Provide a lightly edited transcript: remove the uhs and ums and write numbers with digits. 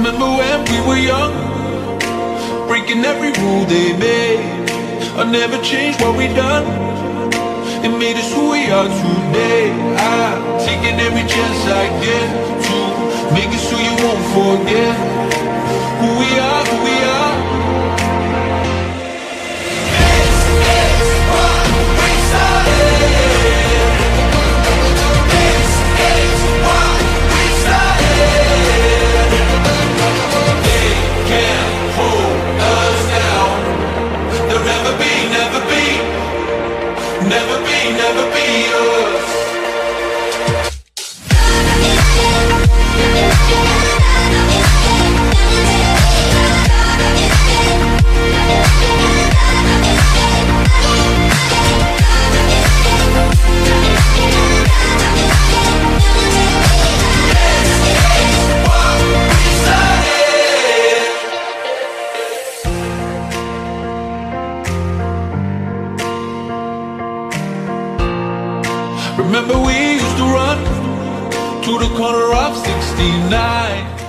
Remember when we were young, breaking every rule they made. I never changed what we done. It made us who we are today. I'm taking every chance I get to make it so you won't forget who we are, who we are. This is what we started. This is what we started. They can't hold us down. There'll never be, never be, never be, never be us. Remember we used to run to the corner of 69.